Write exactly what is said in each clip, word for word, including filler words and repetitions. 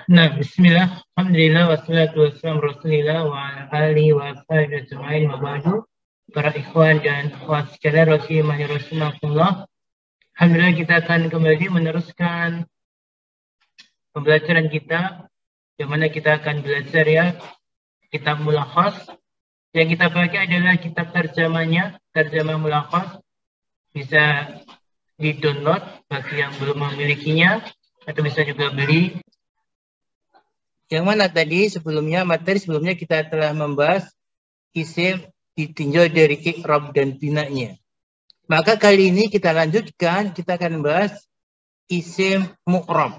Nah, bismillah, alhamdulillah, wassalatu wassalamu rasulillah wa ala alihi wa ashabihi ajma'in wa ba'du. Para ikhwan dan akhwat sekalian rahimani rahimakumullah. Alhamdulillah kita akan kembali meneruskan pembelajaran kita, di mana kita akan belajar ya kitab Mulakhas. Yang kita pakai adalah kitab terjemahnya, terjemah Mulakhas. Bisa di-download bagi yang belum memilikinya, atau bisa juga beli. Yang mana tadi sebelumnya, materi sebelumnya kita telah membahas isim ditinjau dari i'rab dan binanya. Maka kali ini kita lanjutkan, kita akan membahas isim mu'rab.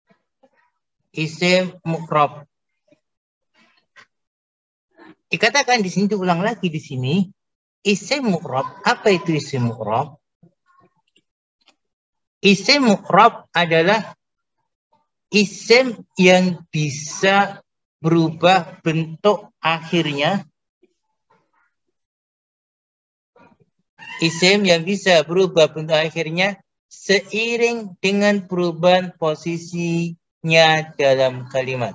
Isim mu'rab. Dikatakan di sini, diulang lagi di sini, isim mu'rab. Apa itu isim mu'rab? Isim mu'rab adalah isim yang bisa berubah bentuk akhirnya. Isim yang bisa berubah bentuk akhirnya seiring dengan perubahan posisinya dalam kalimat.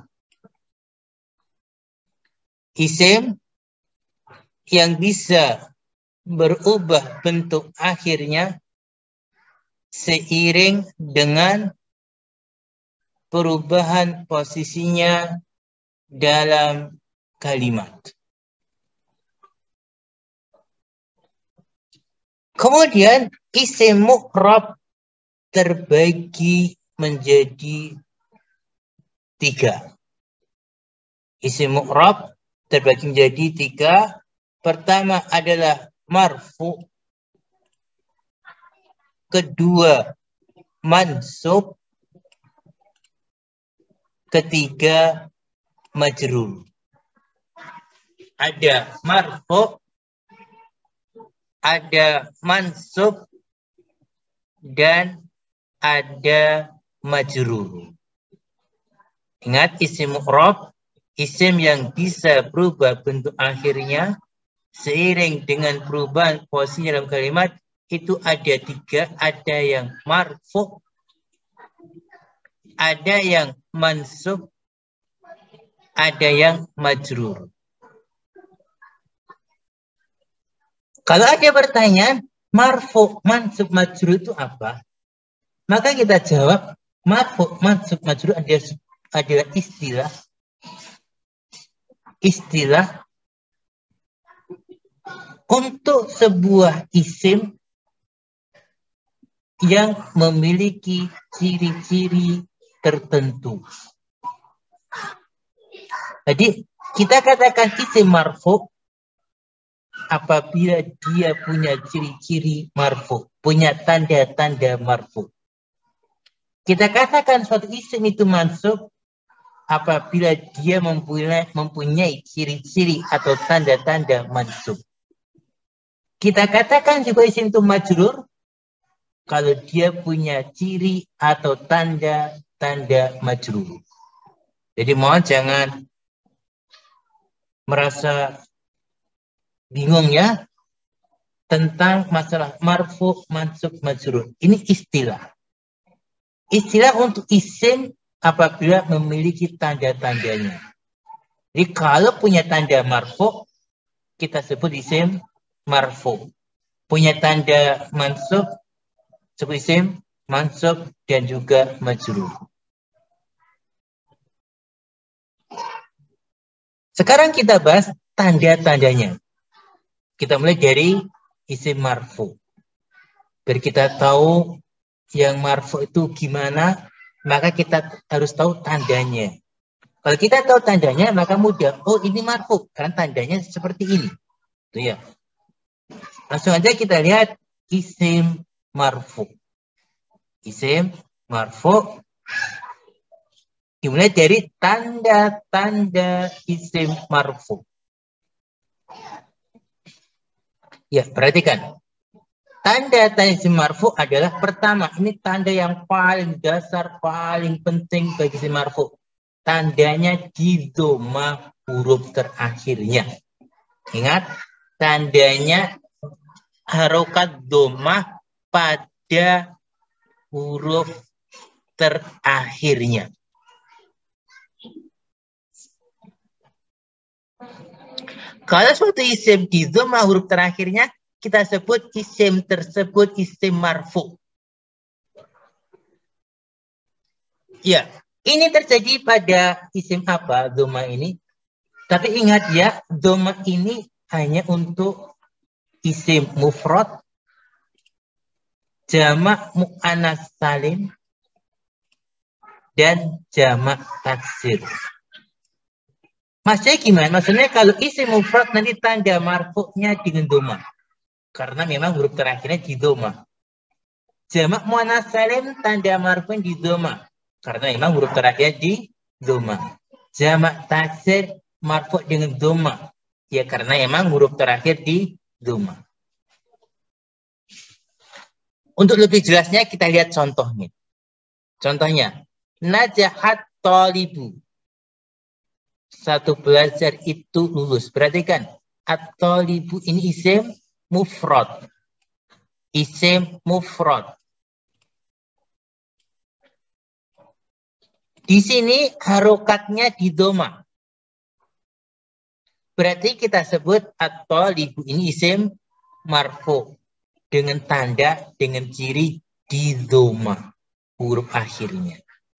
Isim yang bisa berubah bentuk akhirnya seiring dengan perubahan posisinya dalam kalimat. Kemudian isim mu'rab terbagi menjadi tiga. Isim mu'rab terbagi menjadi tiga. Pertama adalah marfu. Kedua mansub. Ketiga majrur. Ada marfu, ada mansub, dan ada majrur. Ingat, isim mu'rab, isim yang bisa berubah bentuk akhirnya seiring dengan perubahan posisi dalam kalimat itu ada tiga. Ada yang marfu, ada yang mansub, ada yang majrur. Kalau ada pertanyaan, marfu, mansub, majrur itu apa? Maka kita jawab, marfu, mansub, majrur adalah istilah. Istilah untuk sebuah isim yang memiliki ciri-ciri tertentu. Jadi kita katakan isim marfu apabila dia punya ciri-ciri marfu, punya tanda-tanda marfu. Kita katakan suatu isim itu mansub apabila dia mempunyai mempunyai ciri-ciri atau tanda-tanda mansub. Kita katakan juga isim itu majrur kalau dia punya ciri atau tanda-tanda majrur. Jadi mohon jangan merasa bingung ya tentang masalah marfu, mansub, majrur. Ini istilah. Istilah untuk isim apabila memiliki tanda-tandanya. Jadi kalau punya tanda marfu, kita sebut isim marfu. Punya tanda mansub, sebut isim mansub dan juga majrur. Sekarang kita bahas tanda-tandanya. Kita mulai dari isim marfu. Biar kita tahu yang marfu itu gimana, maka kita harus tahu tandanya. Kalau kita tahu tandanya, maka mudah. Oh, ini marfu, karena tandanya seperti ini. Tuh ya. Langsung aja kita lihat isim marfu. Isim marfu dimulai dari tanda-tanda isim marfu. Ya, perhatikan. Tanda-tanda isim marfu adalah pertama, ini tanda yang paling dasar, paling penting bagi isim marfu. Tandanya di dhamma huruf terakhirnya. Ingat, tandanya harokat dhamma pada huruf terakhirnya. Kalau suatu isim di dhamma huruf terakhirnya, kita sebut isim tersebut isim marfu. Ya, ini terjadi pada isim apa dhamma ini? Tapi ingat ya, dhamma ini hanya untuk isim mufrad, jamak mu'annas salim, dan jamak taksir. Maksudnya gimana? Maksudnya kalau isim mufrad nanti tanda marfu'nya dengan dhamma. Karena memang huruf terakhirnya di dhamma. Jamak muannas salim tanda marfu'nya di dhamma. Karena memang huruf terakhirnya di dhamma. Jamak taksir marfu' dengan dhamma. Ya karena memang huruf terakhir di dhamma. Untuk lebih jelasnya kita lihat contohnya. Contohnya, najahat talibu. Satu belajar itu lulus. Perhatikan, at-talibu ini isim mufrad. Isim mufrad. Di sini harokatnya di dhamma. Berarti kita sebut at-talibu ini isim marfu dengan tanda dengan ciri di dhamma huruf akhirnya.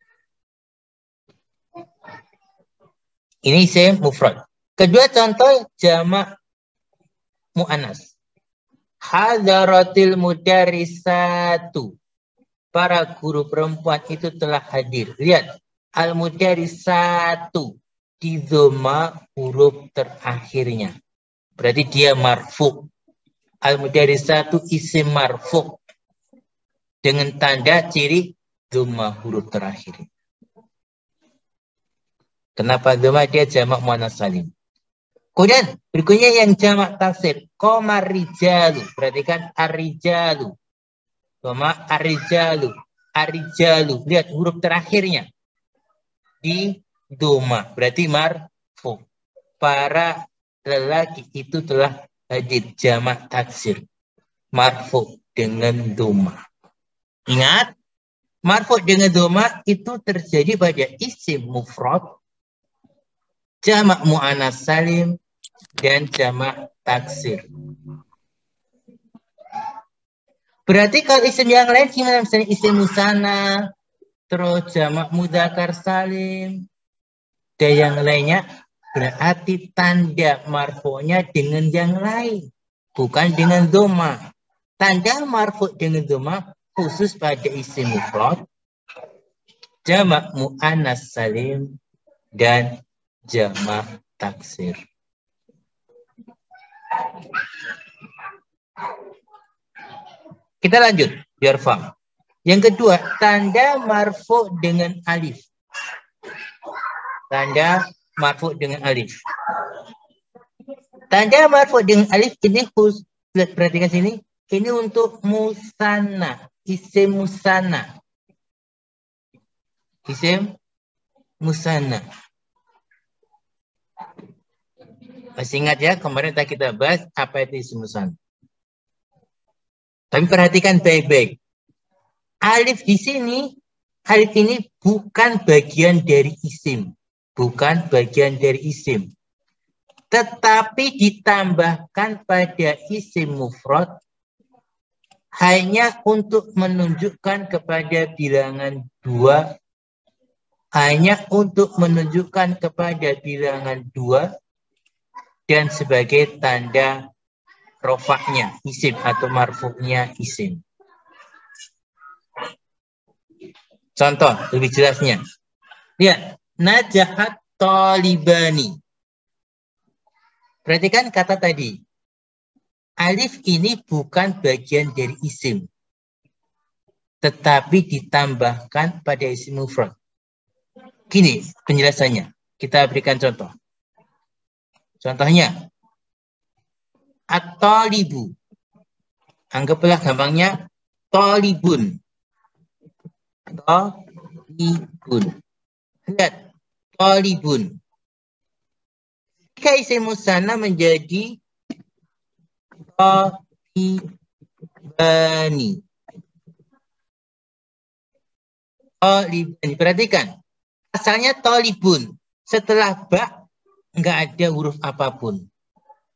Ini isim mufrad. Kedua contoh jamak mu'annas. Hadaratil mudarisatu. Para guru perempuan itu telah hadir. Lihat. Al-mudarisatu. Di dhamma huruf terakhirnya. Berarti dia marfu. Al-mudarisatu isim marfu. Dengan tanda ciri dhamma huruf terakhir. Kenapa dhamma? Dia jamak muannas salim. Kemudian berikutnya yang jamak taksir. Qamar rijalu. Perhatikan ar-rijalu. Dhamma ar-rijalu. Ar-rijalu. Lihat huruf terakhirnya. Di dhamma. Berarti marfu. Para lelaki itu telah hadir. Jamak taksir. Marfu dengan dhamma. Ingat. Marfu dengan dhamma itu terjadi pada isim mufrad, jamak mu'annas salim, dan jamak taksir. Berarti kalau isim yang lain gimana? Misalnya isim musanna, terus jamak mudzakkar salim, dan yang lainnya, berarti tanda marfu'nya dengan yang lain, bukan dengan dhamma. Tanda marfu' dengan dhamma khusus pada isim mufrad, jamak mu'annas salim, dan jamak taksir. Kita lanjut biar paham. Yang kedua, tanda marfu dengan alif. Tanda marfu dengan alif. Tanda marfu dengan alif ini khusus, perhatikan sini, ini untuk musanna, isim musanna. Isim musanna. Masih ingat ya, kemarin kita bahas apa itu isim musanna. Tapi perhatikan baik-baik. Alif di sini, alif ini bukan bagian dari isim. Bukan bagian dari isim. Tetapi ditambahkan pada isim mufrad hanya untuk menunjukkan kepada bilangan dua. Hanya untuk menunjukkan kepada bilangan dua. Dan sebagai tanda rofaknya isim atau marfu'nya isim. Contoh lebih jelasnya. Lihat, najahat talibani. Perhatikan kata tadi. Alif ini bukan bagian dari isim. Tetapi ditambahkan pada isim mufrad. Gini penjelasannya. Kita berikan contoh. Contohnya. At-talibu. Anggaplah gampangnya talibun. Talibun. Lihat. Talibun. Jika isim musanna menjadi talibani. Talibani. Perhatikan. Asalnya talibun. Setelah ba, nggak ada huruf apapun.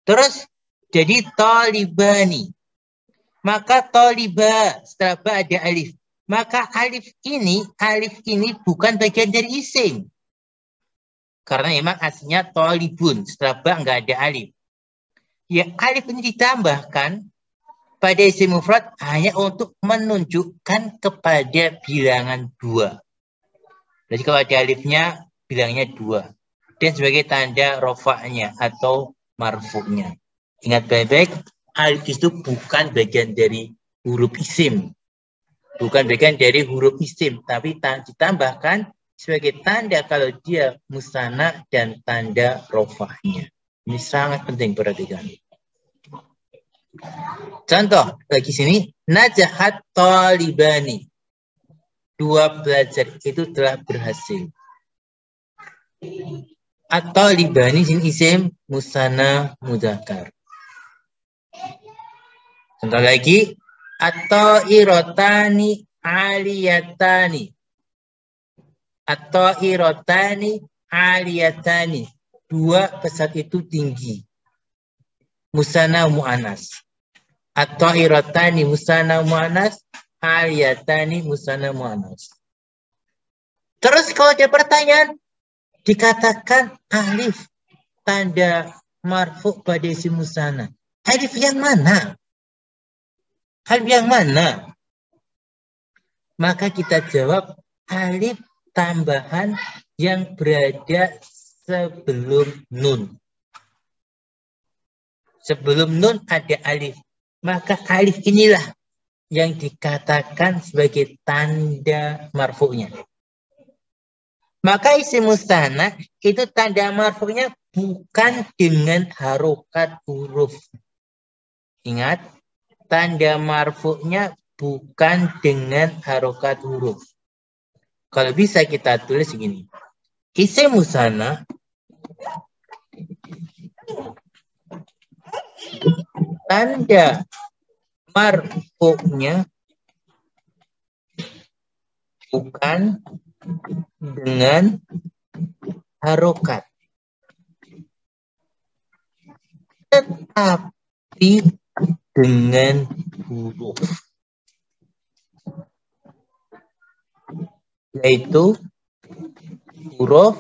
Terus jadi tolibani. Maka toliba setelah ba ada alif. Maka alif ini, alif ini bukan bagian dari isim. Karena memang aslinya tolibun. Setelah ba nggak ada alif. Ya alif ini ditambahkan pada isim mufrad hanya untuk menunjukkan kepada bilangan dua. Jadi kalau ada alifnya, bilangnya dua. Dan sebagai tanda rofaknya atau marfuknya. Ingat baik-baik, alif itu bukan bagian dari huruf isim. Bukan bagian dari huruf isim, tapi ditambahkan sebagai tanda kalau dia musana dan tanda rofaknya. Ini sangat penting perhatikan. Contoh lagi sini, najahat talibani. Dua pelajar itu telah berhasil. Atau libani sini isim musana mudzakkar. Contoh lagi, atau irotani aliyatani. Atau irotani aliyatani. Dua pesawat itu tinggi. Musana mu'anas. Atau irotani musana mu'anas. Aliyatani musana mu'anas. Terus kalau ada pertanyaan, dikatakan alif tanda marfu pada isim musana. Alif yang mana? Alif yang mana? Maka kita jawab alif tambahan yang berada sebelum nun. Sebelum nun ada alif. Maka alif inilah yang dikatakan sebagai tanda marfu'nya. Maka isim mustana itu tanda marfu'nya bukan dengan harokat huruf. Ingat, tanda marfu'nya bukan dengan harokat huruf. Kalau bisa kita tulis begini. Isim mustana tanda marfu'nya bukan dengan harokat, tetapi dengan huruf, yaitu huruf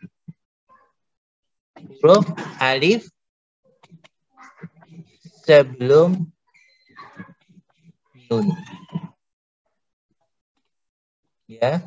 huruf alif sebelum nun. Ya.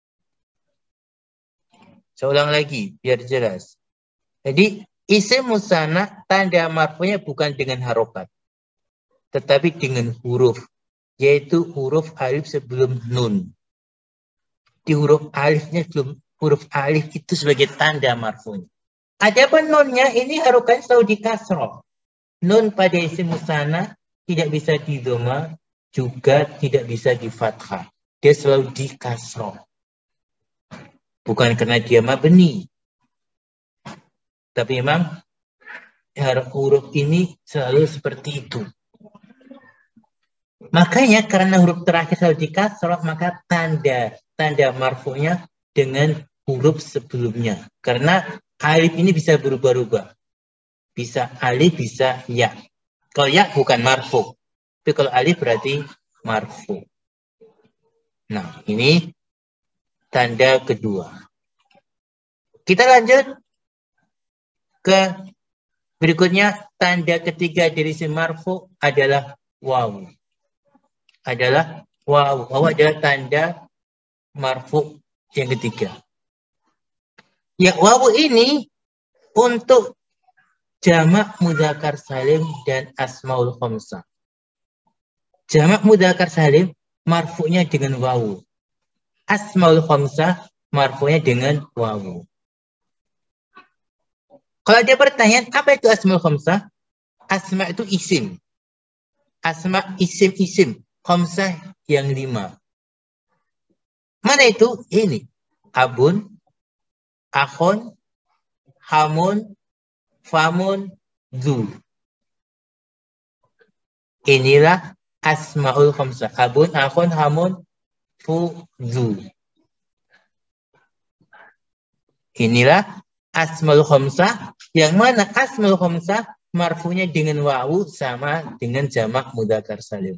Saya ulang lagi biar jelas. Jadi isim musana tanda marfu'nya bukan dengan harokat, tetapi dengan huruf, yaitu huruf alif sebelum nun. Di huruf alifnya sebelum huruf alif itu sebagai tanda marfu'nya. Adapun nunnya ini harokatnya selalu di kasroh. Nun pada isim musana tidak bisa di dhamma, juga tidak bisa di fathah. Dia selalu di kasroh. Bukan karena dia mabni. Tapi memang huruf ini selalu seperti itu. Makanya karena huruf terakhir selalu di kasroh, maka tanda tanda marfu'nya dengan huruf sebelumnya. Karena alif ini bisa berubah-ubah. Bisa alif, bisa ya. Kalau ya bukan marfu. Tapi kalau alif berarti marfu. Nah, ini tanda kedua. Kita lanjut ke berikutnya. Tanda ketiga dari isim marfu adalah waw. Adalah waw. Waw adalah tanda marfu yang ketiga. Ya, waw ini untuk jamak mudzakkar salim dan asmaul khamsah. Jamak mudzakkar salim marfu'nya dengan waw. Asmaul khamsah marfu'nya dengan waw. Kalau ada pertanyaan, apa itu asmaul khamsah? Asma itu isim. Asma isim-isim. Khamsah yang lima. Mana itu? Ini. Abun, akhun, hamun, famun, zu. Inilah asmaul khamsah. Abun, akhun, hamun, fu, zu. Inilah asmaul khamsah. Yang mana asmaul khamsah marfunya dengan wawu sama dengan jamak mudzakkar salim.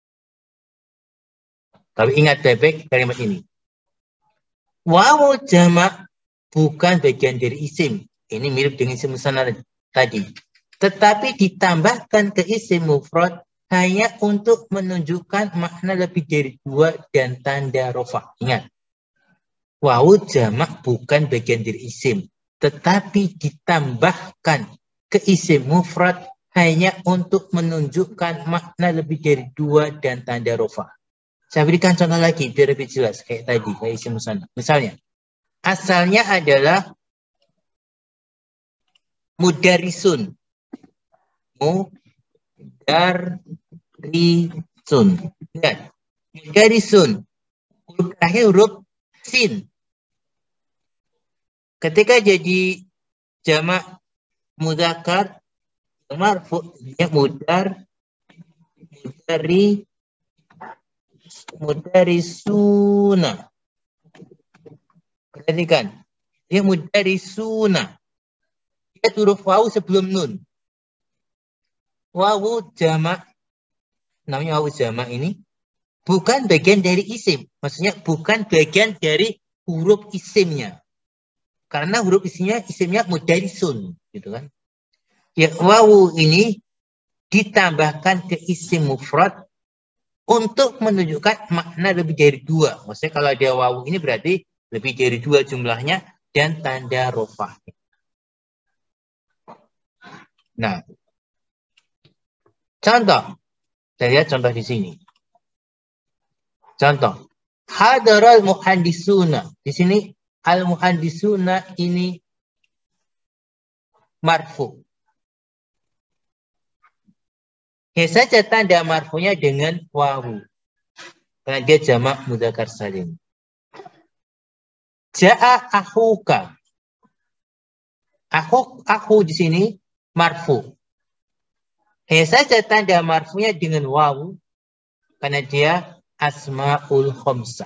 Tapi ingat baik-baik kalimat ini. Wawu jamak bukan bagian dari isim. Ini mirip dengan isim musanna tadi. Tetapi ditambahkan ke isim mufrad hanya untuk menunjukkan makna lebih dari dua dan tanda rofa. Ingat. Wawu jamak bukan bagian dari isim. Tetapi ditambahkan ke isim mufrad hanya untuk menunjukkan makna lebih dari dua dan tanda rofa. Saya berikan contoh lagi biar lebih jelas kayak tadi, kayak isim musanna. Misalnya, asalnya adalah mudarisun. Mudarisun. Lihat, mudarisun. Huruf terakhir huruf sin. Ketika jadi jamak mudzakkar marfu ya mudar mudari mudarisuna. Perhatikan. Dia mudarisuna. Dia huruf wawu sebelum nun. Wawu jamak, namanya wawu jamak ini, bukan bagian dari isim. Maksudnya bukan bagian dari huruf isimnya. Karena huruf isimnya, isimnya mudarisun. Gitu kan. Ya, wawu ini ditambahkan ke isim mufrad untuk menunjukkan makna lebih dari dua. Maksudnya kalau ada wawu ini berarti lebih dari dua jumlahnya dan tanda rofa. Nah, contoh. Saya lihat contoh di sini. Contoh. Hadaral muhandisuna. Di sini al-muhandisuna ini marfu. Ya saja tanda marfunya dengan wawu. Karena dia jamak mudzakkar salim. Ja'a akhuka. Aku, aku di sini marfu. Ya saja tanda marfunya dengan wawu. Karena dia asma'ul khamsah.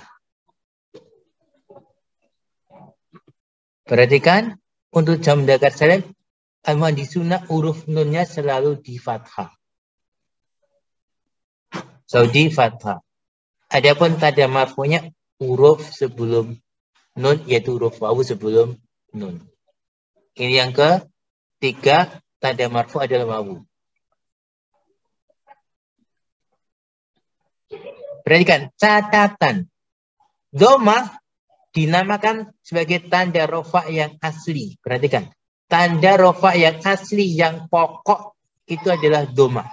Perhatikan. Untuk jamak mudzakkar salim. Al-muhandisuna huruf nunnya selalu di fathah. Saudi fathah. Adapun tanda marfunya huruf sebelum nun, yaitu huruf wawu sebelum nun. Ini yang ketiga, tanda marfu adalah wawu. Perhatikan, catatan. Dhamma dinamakan sebagai tanda rofa yang asli. Perhatikan, tanda rofa yang asli, yang pokok, itu adalah dhamma.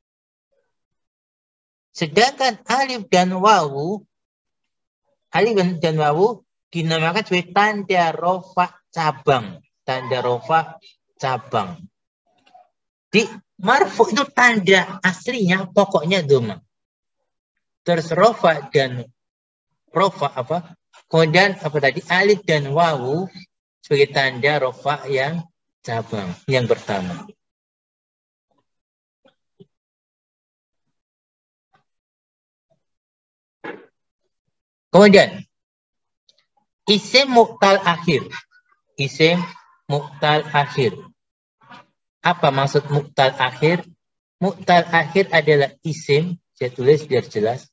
Sedangkan alif dan wawu, alif dan wawu dinamakan sebagai tanda rofa cabang. Tanda rofa cabang. Di marfu itu tanda aslinya, pokoknya dhamma. Terus rofa dan rofa apa? Kemudian apa tadi? Alif dan wawu sebagai tanda rofa yang cabang, yang pertama. Kemudian, isim mu'tal akhir. Isim mu'tal akhir. Apa maksud mu'tal akhir? Mu'tal akhir adalah isim. Saya tulis biar jelas.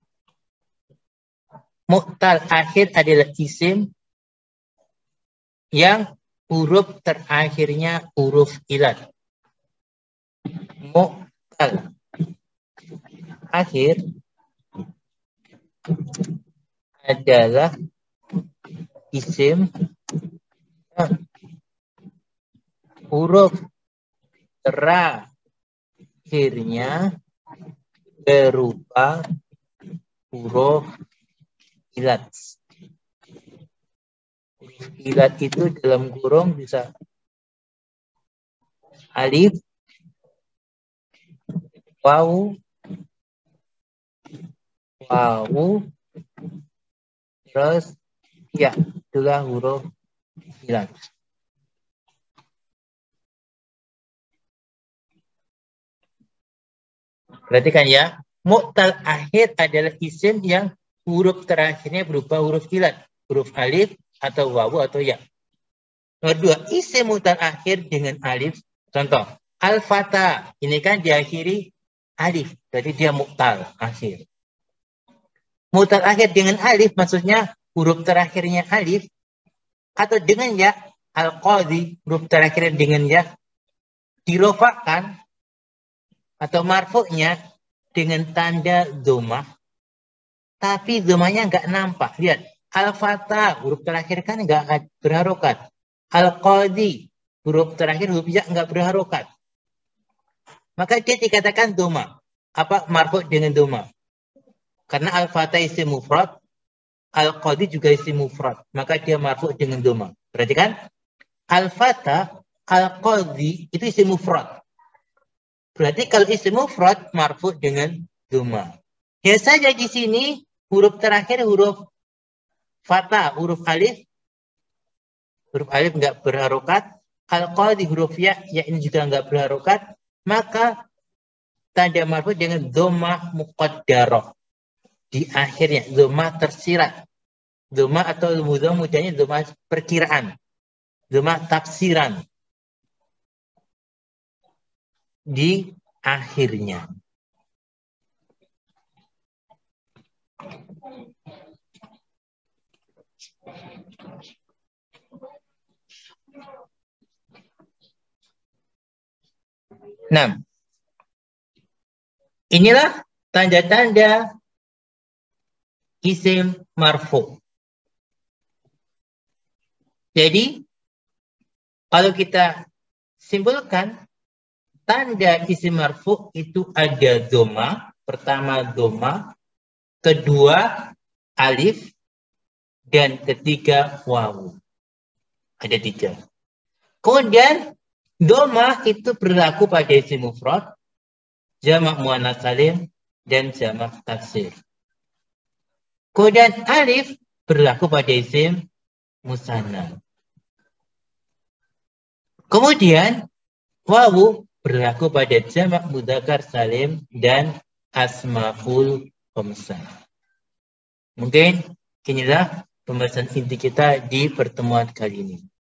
Mu'tal akhir adalah isim yang huruf terakhirnya huruf ilat. Mu'tal akhir adalah isim yang huruf terakhirnya berupa huruf ilat. Huruf ilat itu dalam kurung bisa alif, wawu, wawu, terus ya, itulah huruf ilat. Perhatikan ya, mu'tal akhir adalah isim yang huruf terakhirnya berupa huruf ilat, huruf alif atau wawu atau ya. Nomor dua, isim mu'tal akhir dengan alif. Contoh, Al-fata, ini kan diakhiri alif, jadi dia muktal akhir. Muktal akhir dengan alif maksudnya huruf terakhirnya alif atau dengan ya. Al-qadhi, huruf terakhirnya dengan ya, dirofakan atau marfu'nya dengan tanda domah, tapi domahnya nggak nampak. Lihat, al-fata, huruf terakhir kan nggak berharokat. Al-qadhi, huruf terakhir huruf ya nggak berharokat. Maka dia dikatakan domah. Apa marfu' dengan domah? Karena al-fata isim mufrad, al-qadhi juga isim mufrad. Maka dia marfu' dengan domah. Berarti kan? Al-fata, al-qadhi itu isim mufrad. Berarti kalau isim mufrad marfu' dengan domah. Biasanya di sini huruf terakhir huruf fata, huruf alif. Huruf alif nggak berharokat. Al-qadhi huruf ya, ya ini juga nggak berharokat. Maka tanda marfu' dengan domah muqaddarah. Di akhirnya, domah tersirat. Domah atau mudah mudahnya domah perkiraan. Domah tafsiran. Di akhirnya. Nah, inilah tanda-tanda isim marfu. Jadi, kalau kita simpulkan, tanda isim marfu itu ada doma, pertama doma, kedua alif, dan ketiga wawu. Ada tiga. Kemudian, doma itu berlaku pada isim mufrad, jamak muannats salim, dan jamak taksir. Kemudian alif berlaku pada isim musanna. Kemudian wawu berlaku pada jamak mudzakkar salim dan asmaul khamsah. Mungkin inilah pembahasan inti kita di pertemuan kali ini.